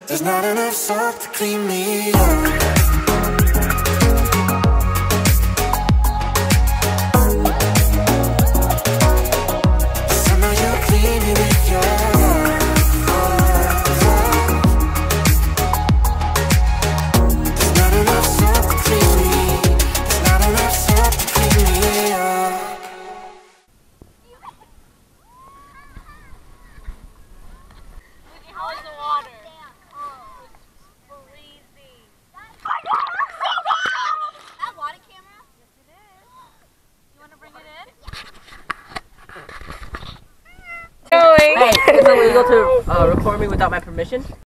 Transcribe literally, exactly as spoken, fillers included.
There's not enough soap to clean me up. Hey, is it illegal to uh, record me without my permission?